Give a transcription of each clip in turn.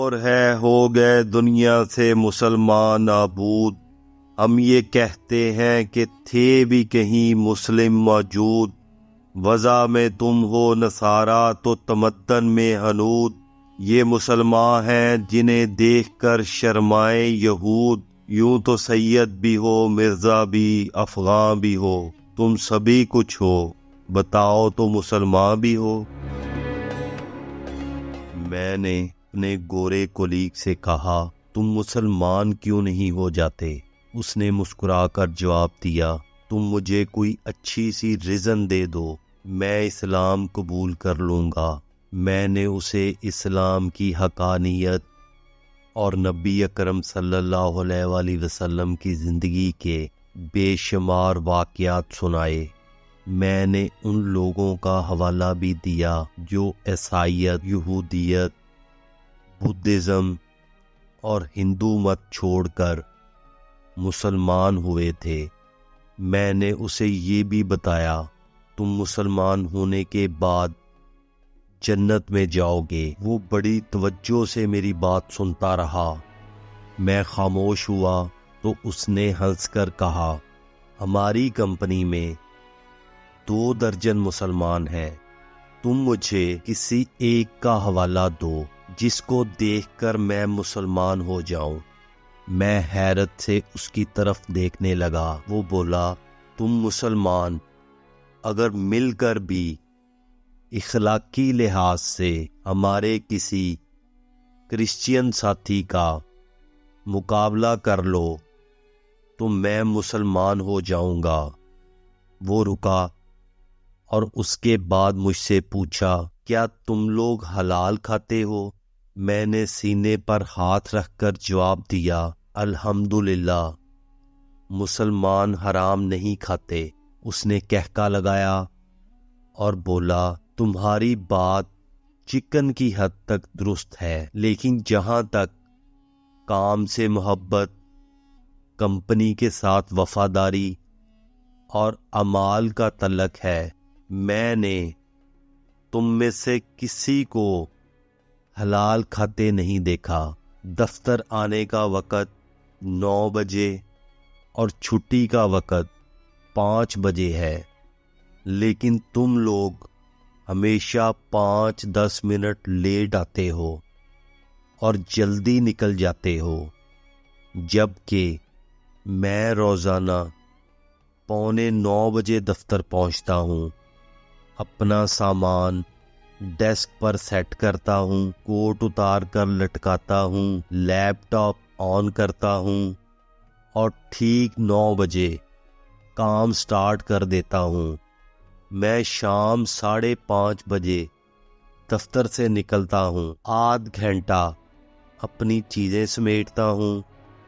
دور ہے ہو گئے دنیا سے مسلمان نابود، ہم یہ کہتے ہیں کہ تھے بھی کہیں مسلم موجود، وضع میں تم ہو نصارہ تو تمدن میں ہنود، یہ مسلمان ہیں جنہیں دیکھ کر شرمائے یہود، یوں تو سید بھی ہو مرزا بھی افغان بھی ہو، تم سبھی کچھ ہو بتاؤ تو مسلمان بھی ہو۔ میں نے اپنے گورے کولیگ سے کہا تم مسلمان کیوں نہیں ہو جاتے؟ اس نے مسکرا کر جواب دیا تم مجھے کوئی اچھی سی ریزن دے دو، میں اسلام قبول کر لوں گا۔ میں نے اسے اسلام کی حقانیت اور نبی اکرم صلی اللہ علیہ وآلہ وسلم کی زندگی کے بے شمار واقعات سنائے۔ میں نے ان لوگوں کا حوالہ بھی دیا جو عیسائیت، یہودیت، بدھزم اور ہندو مت چھوڑ کر مسلمان ہوئے تھے۔ میں نے اسے یہ بھی بتایا تم مسلمان ہونے کے بعد جنت میں جاؤ گے۔ وہ بڑی توجہ سے میری بات سنتا رہا۔ میں خاموش ہوا تو اس نے ہنس کر کہا ہماری کمپنی میں 2 درجن مسلمان ہیں، تم مجھے کسی ایک کا حوالہ دو جس کو دیکھ کر میں مسلمان ہو جاؤں۔ میں حیرت سے اس کی طرف دیکھنے لگا۔ وہ بولا تم مسلمان اگر مل کر بھی اخلاقی لحاظ سے ہمارے کسی کرسچین ساتھی کا مقابلہ کر لو تو میں مسلمان ہو جاؤں گا۔ وہ رکا اور اس کے بعد مجھ سے پوچھا کیا تم لوگ حلال کھاتے ہو؟ میں نے سینے پر ہاتھ رکھ کر جواب دیا الحمدللہ، مسلمان حرام نہیں کھاتے۔ اس نے کہکا لگایا اور بولا تمہاری بات چکن کی حد تک درست ہے، لیکن جہاں تک کام سے محبت، کمپنی کے ساتھ وفاداری اور اعمال کا تعلق ہے، میں نے تم میں سے کسی کو حلال کھاتے نہیں دیکھا۔ دفتر آنے کا وقت 9 بجے اور چھٹی کا وقت 5 بجے ہے، لیکن تم لوگ ہمیشہ 5-10 منٹ لیٹ آتے ہو اور جلدی نکل جاتے ہو، جبکہ میں روزانہ 8:45 بجے دفتر پہنچتا ہوں، اپنا سامان ڈیسک پر سیٹ کرتا ہوں، کوٹ اتار کر لٹکاتا ہوں، لیپ ٹاپ آن کرتا ہوں اور ٹھیک 9 بجے کام سٹارٹ کر دیتا ہوں۔ میں شام 5:30 بجے دفتر سے نکلتا ہوں، آدھ گھنٹہ اپنی چیزیں سمیٹتا ہوں،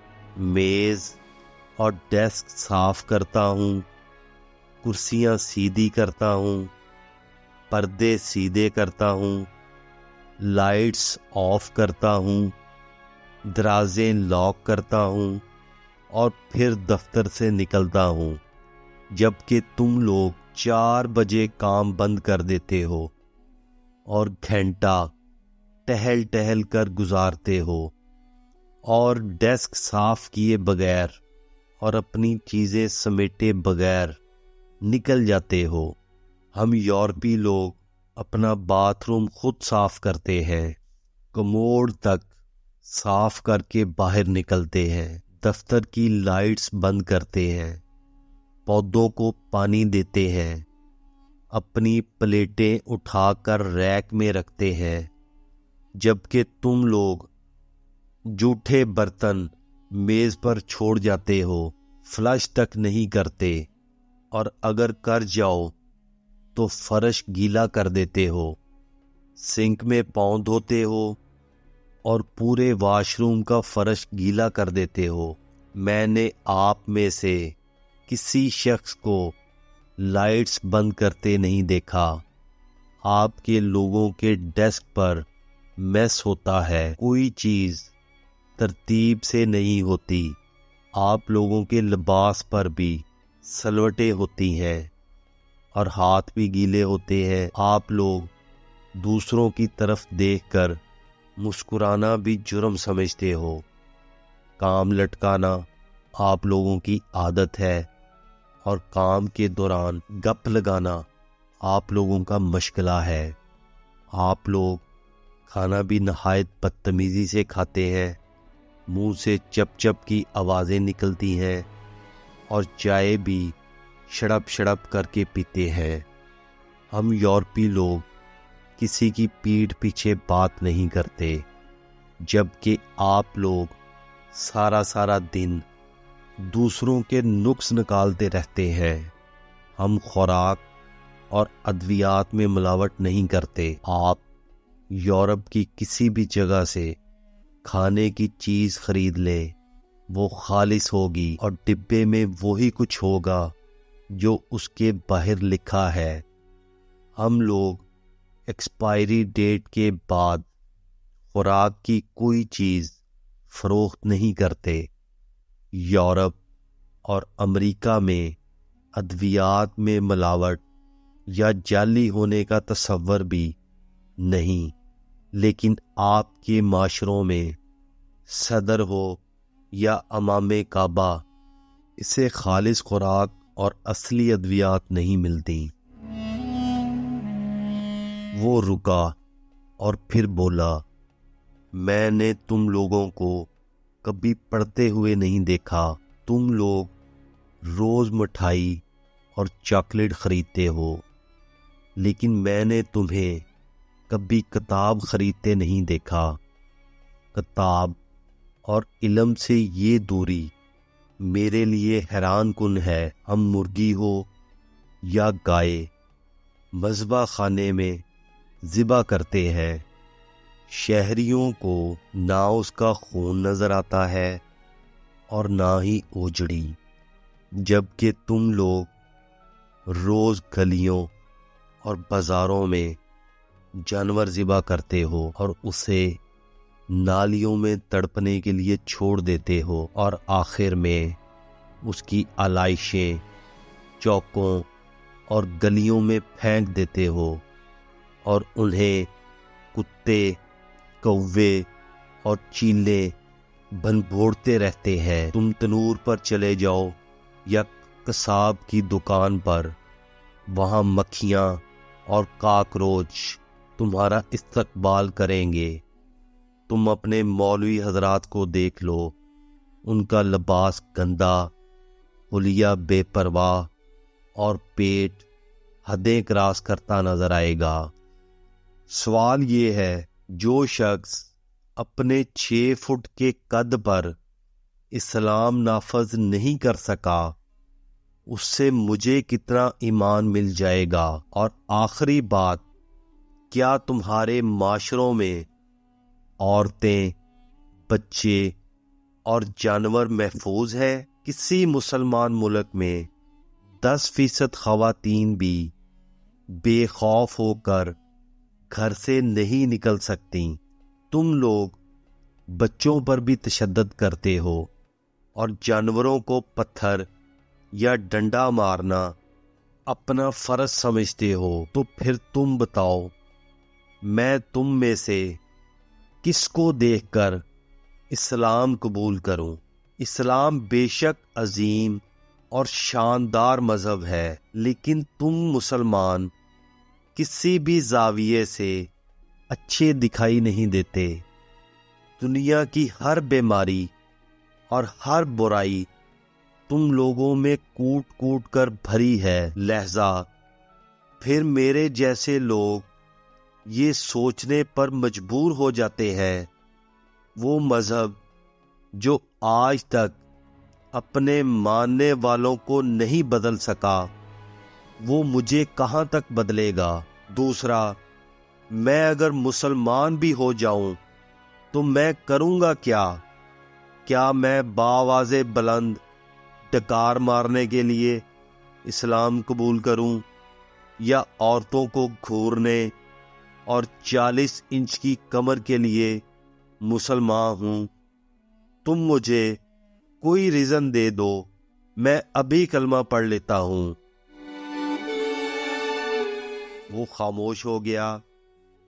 میز اور ڈیسک صاف کرتا ہوں، کرسیاں سیدھی کرتا ہوں، پردے سیدھے کرتا ہوں، لائٹس آف کرتا ہوں، دروازے لاک کرتا ہوں اور پھر دفتر سے نکلتا ہوں، جبکہ تم لوگ 4 بجے کام بند کر دیتے ہو اور گھنٹہ ٹہل ٹہل کر گزارتے ہو اور ڈیسک صاف کیے بغیر اور اپنی چیزیں سمیٹے بغیر نکل جاتے ہو۔ ہم یورپی لوگ اپنا باتھ روم خود صاف کرتے ہیں، کموڈ تک صاف کر کے باہر نکلتے ہیں، دفتر کی لائٹس بند کرتے ہیں، پودوں کو پانی دیتے ہیں، اپنی پلیٹیں اٹھا کر ریک میں رکھتے ہیں، جبکہ تم لوگ جھوٹے برتن میز پر چھوڑ جاتے ہو، فلش تک نہیں کرتے، اور اگر کر جاؤ تو فرش گیلا کر دیتے ہو، سنک میں پاؤں دھوتے ہو اور پورے واش روم کا فرش گیلا کر دیتے ہو۔ میں نے آپ میں سے کسی شخص کو لائٹس بند کرتے نہیں دیکھا۔ آپ کے لوگوں کے ڈیسک پر میس ہوتا ہے، کوئی چیز ترتیب سے نہیں ہوتی، آپ لوگوں کے لباس پر بھی سلوٹیں ہوتی ہیں اور ہاتھ بھی گیلے ہوتے ہیں، آپ لوگ دوسروں کی طرف دیکھ کر مسکرانا بھی جرم سمجھتے ہو، کام لٹکانا آپ لوگوں کی عادت ہے، اور کام کے دوران گپ لگانا آپ لوگوں کا مشغلہ ہے۔ آپ لوگ کھانا بھی نہایت بدتمیزی سے کھاتے ہیں، منہ سے چپ چپ کی آوازیں نکلتی ہیں، اور چائے بھی شڑپ شڑپ کر کے پیتے ہیں۔ ہم یورپی لوگ کسی کی پیٹھ پیچھے بات نہیں کرتے، جبکہ آپ لوگ سارا دن دوسروں کے نقص نکالتے رہتے ہیں۔ ہم خوراک اور ادویات میں ملاوٹ نہیں کرتے۔ آپ یورپ کی کسی بھی جگہ سے کھانے کی چیز خرید لیں، وہ خالص ہوگی اور ڈبے میں وہی کچھ ہوگا جو اس کے باہر لکھا ہے۔ ہم لوگ ایکسپائری ڈیٹ کے بعد خوراک کی کوئی چیز فروخت نہیں کرتے۔ یورپ اور امریکہ میں ادویات میں ملاوٹ یا جعلی ہونے کا تصور بھی نہیں، لیکن آپ کے معاشروں میں صدر ہو یا امام کعبہ، اسے خالص خوراک اور اصلی ادویات نہیں ملتی۔ وہ رکا اور پھر بولا، میں نے تم لوگوں کو کبھی پڑھتے ہوئے نہیں دیکھا۔ تم لوگ روز مٹھائی اور چاکلیٹ خریدتے ہو، لیکن میں نے تمہیں کبھی کتاب خریدتے نہیں دیکھا۔ کتاب اور علم سے یہ دوری میرے لیے حیران کن ہے۔ ہم مرغی ہو یا گائے مذبح خانے میں ذبح کرتے ہیں، شہریوں کو نہ اس کا خون نظر آتا ہے اور نہ ہی اوجڑی، جبکہ تم لوگ روز گلیوں اور بازاروں میں جانور ذبح کرتے ہو اور اسے نالیوں میں تڑپنے کے لیے چھوڑ دیتے ہو، اور آخر میں اس کی آلائشیں چوکوں اور گلیوں میں پھینک دیتے ہو، اور انہیں کتے، کوے اور چیلے بھنبھوڑتے رہتے ہیں۔ تم تنور پر چلے جاؤ یا قصاب کی دکان پر، وہاں مکھیاں اور کاکروچ تمہارا استقبال کریں گے۔ تم اپنے مولوی حضرات کو دیکھ لو، ان کا لباس گندا، حلیہ بے پرواہ، اور پیٹ حدیں کراس کرتا نظر آئے گا۔ سوال یہ ہے، جو شخص اپنے 6 فٹ کے قد پر اسلام نافذ نہیں کر سکا، اس سے مجھے کتنا ایمان مل جائے گا؟ اور آخری بات، کیا تمہارے معاشروں میں عورتیں، بچے اور جانور محفوظ ہیں؟ کسی مسلمان ملک میں 10% خواتین بھی بے خوف ہو کر گھر سے نہیں نکل سکتی۔ تم لوگ بچوں پر بھی تشدد کرتے ہو اور جانوروں کو پتھر یا ڈنڈا مارنا اپنا فرض سمجھتے ہو۔ تو پھر تم بتاؤ، میں تم میں سے کس کو دیکھ کر اسلام قبول کروں؟ اسلام بے شک عظیم اور شاندار مذہب ہے، لیکن تم مسلمان کسی بھی زاویے سے اچھے دکھائی نہیں دیتے۔ دنیا کی ہر بیماری اور ہر برائی تم لوگوں میں کوٹ کوٹ کر بھری ہے۔ لہذا پھر میرے جیسے لوگ یہ سوچنے پر مجبور ہو جاتے ہیں، وہ مذہب جو آج تک اپنے ماننے والوں کو نہیں بدل سکا، وہ مجھے کہاں تک بدلے گا؟ دوسرا، میں اگر مسلمان بھی ہو جاؤں تو میں کروں گا کیا؟ کیا میں بآواز بلند ڈکار مارنے کے لیے اسلام قبول کروں، یا عورتوں کو گھورنے اور 40 انچ کی کمر کے لیے مسلمان ہوں؟ تم مجھے کوئی ریزن دے دو، میں ابھی کلمہ پڑھ لیتا ہوں۔ وہ خاموش ہو گیا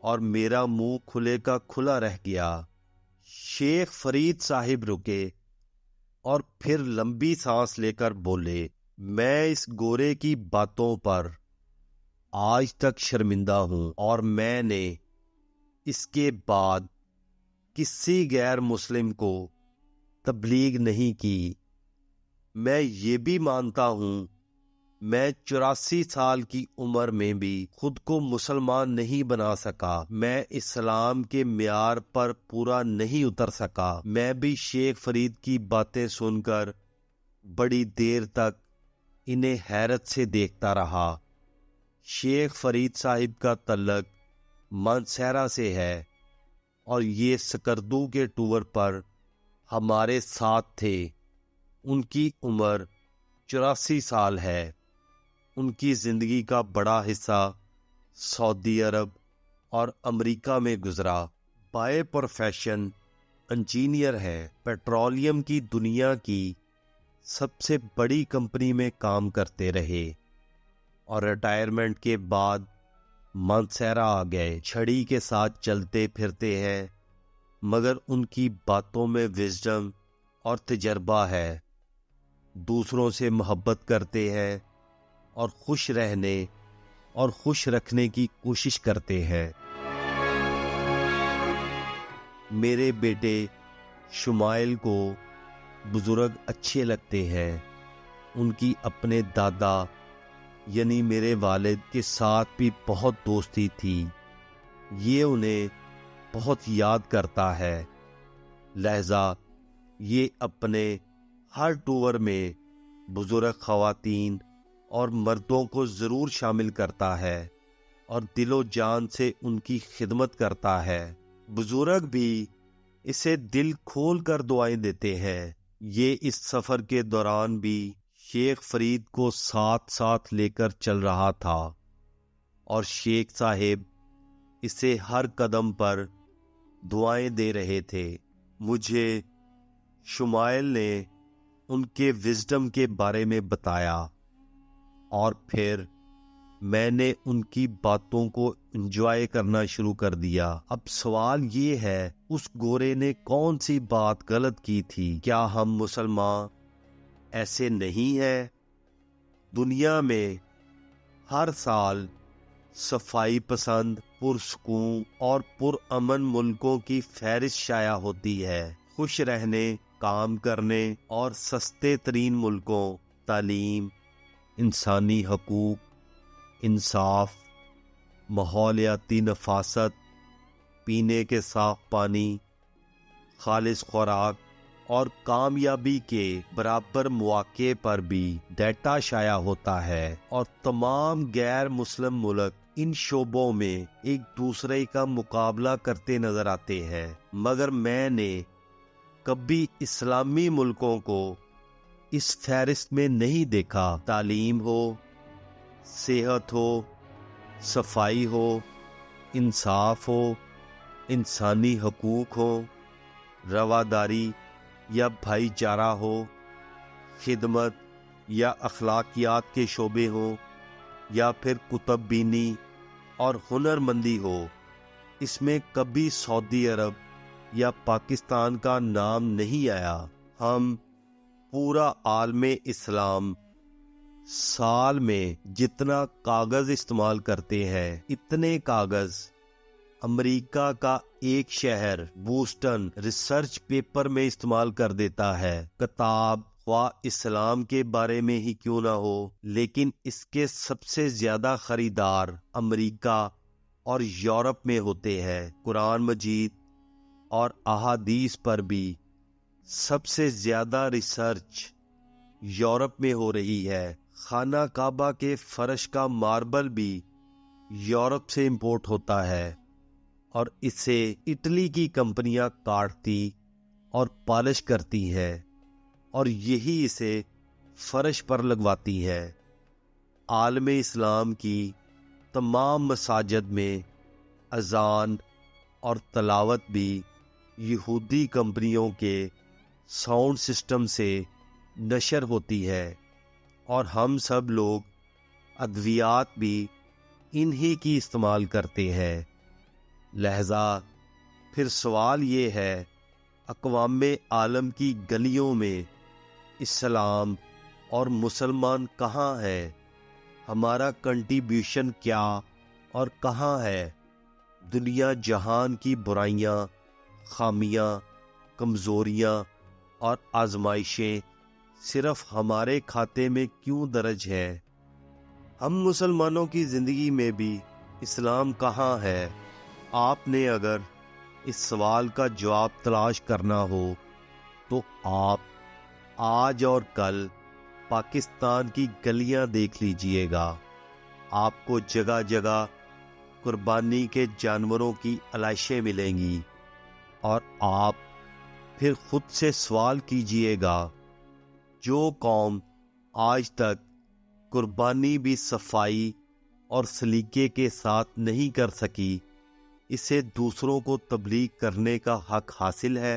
اور میرا منہ کھلے کا کھلا رہ گیا۔ شیخ فرید صاحب رکے اور پھر لمبی سانس لے کر بولے، میں اس گورے کی باتوں پر آج تک شرمندہ ہوں، اور میں نے اس کے بعد کسی غیر مسلم کو تبلیغ نہیں کی۔ میں یہ بھی مانتا ہوں میں 84 سال کی عمر میں بھی خود کو مسلمان نہیں بنا سکا، میں اسلام کے معیار پر پورا نہیں اتر سکا۔ میں بھی شیخ فرید کی باتیں سن کر بڑی دیر تک انہیں حیرت سے دیکھتا رہا۔ شیخ فرید صاحب کا تعلق مانسہرہ سے ہے اور یہ سکردو کے ٹور پر ہمارے ساتھ تھے۔ ان کی عمر 84 سال ہے۔ ان کی زندگی کا بڑا حصہ سعودی عرب اور امریکہ میں گزرا۔ بائے پروفیشن انجینئر ہے، پیٹرولیم کی دنیا کی سب سے بڑی کمپنی میں کام کرتے رہے اور ریٹائرمنٹ کے بعد مانسہرہ آ گئے۔ چھڑی کے ساتھ چلتے پھرتے ہیں، مگر ان کی باتوں میں وزڈم اور تجربہ ہے۔ دوسروں سے محبت کرتے ہیں اور خوش رہنے اور خوش رکھنے کی کوشش کرتے ہیں۔ میرے بیٹے شمائل کو بزرگ اچھے لگتے ہیں۔ ان کی اپنے دادا یعنی میرے والد کے ساتھ بھی بہت دوستی تھی۔ یہ انہیں بہت یاد کرتا ہے، لہذا یہ اپنے ہر ٹور میں بزرگ خواتین اور مردوں کو ضرور شامل کرتا ہے اور دل و جان سے ان کی خدمت کرتا ہے۔ بزرگ بھی اسے دل کھول کر دعائیں دیتے ہیں۔ یہ اس سفر کے دوران بھی شیخ فرید کو ساتھ ساتھ لے کر چل رہا تھا اور شیخ صاحب اسے ہر قدم پر دعائیں دے رہے تھے۔ مجھے شمائل نے ان کے وزڈم کے بارے میں بتایا اور پھر میں نے ان کی باتوں کو انجوائے کرنا شروع کر دیا۔ اب سوال یہ ہے، اس گورے نے کون سی بات غلط کی تھی؟ کیا ہم مسلمان ایسے نہیں ہیں؟ دنیا میں ہر سال صفائی پسند، پرسکون اور پرامن ملکوں کی فہرست شائع ہوتی ہے۔ خوش رہنے، کام کرنے اور سستے ترین ملکوں، تعلیم، انسانی حقوق، انصاف، ماحولیاتی نفاست، پینے کے صاف پانی، خالص خوراک اور کامیابی کے برابر مواقع پر بھی ڈیٹا شائع ہوتا ہے، اور تمام غیر مسلم ملک ان شعبوں میں ایک دوسرے کا مقابلہ کرتے نظر آتے ہیں، مگر میں نے کبھی اسلامی ملکوں کو اس فہرست میں نہیں دیکھا۔ تعلیم ہو، صحت ہو، صفائی ہو، انصاف ہو، انسانی حقوق ہو، رواداری یا بھائی چارہ ہو، خدمت یا اخلاقیات کے شعبے ہوں، یا پھر کتب بینی اور ہنر مندی ہو، اس میں کبھی سعودی عرب یا پاکستان کا نام نہیں آیا۔ ہم پورا عالم اسلام سال میں جتنا کاغذ استعمال کرتے ہیں، اتنے کاغذ امریکہ کا ایک شہر بوسٹن ریسرچ پیپر میں استعمال کر دیتا ہے۔ کتاب خواہ اسلام کے بارے میں ہی کیوں نہ ہو، لیکن اس کے سب سے زیادہ خریدار امریکہ اور یورپ میں ہوتے ہیں۔ قرآن مجید اور احادیث پر بھی سب سے زیادہ ریسرچ یورپ میں ہو رہی ہے۔ خانہ کعبہ کے فرش کا ماربل بھی یورپ سے امپورٹ ہوتا ہے اور اسے اٹلی کی کمپنیاں کاٹتی اور پالش کرتی ہیں اور یہی اسے فرش پر لگواتی ہے۔ عالم اسلام کی تمام مساجد میں اذان اور تلاوت بھی یہودی کمپنیوں کے ساؤنڈ سسٹم سے نشر ہوتی ہے، اور ہم سب لوگ ادویات بھی انہی کی استعمال کرتے ہیں۔ لہذا پھر سوال یہ ہے، اقوام عالم کی گلیوں میں اسلام اور مسلمان کہاں ہے؟ ہمارا کنٹریبیوشن کیا اور کہاں ہے؟ دنیا جہان کی برائیاں، خامیاں، کمزوریاں اور آزمائشیں صرف ہمارے کھاتے میں کیوں درج ہے؟ ہم مسلمانوں کی زندگی میں بھی اسلام کہاں ہے؟ آپ نے اگر اس سوال کا جواب تلاش کرنا ہو تو آپ آج اور کل پاکستان کی گلیاں دیکھ لیجئے گا۔ آپ کو جگہ جگہ قربانی کے جانوروں کی علائشیں ملیں گی، اور آپ پھر خود سے سوال کیجئے گا، جو قوم آج تک قربانی بھی صفائی اور سلیقے کے ساتھ نہیں کر سکی، اسے دوسروں کو تبلیغ کرنے کا حق حاصل ہے؟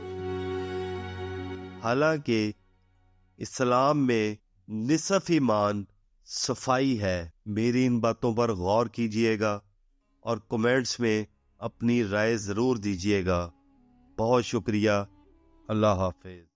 حالانکہ اسلام میں نصف ایمان صفائی ہے۔ میری ان باتوں پر غور کیجئے گا اور کمنٹس میں اپنی رائے ضرور دیجئے گا۔ بہت شکریہ۔ اللہ حافظ۔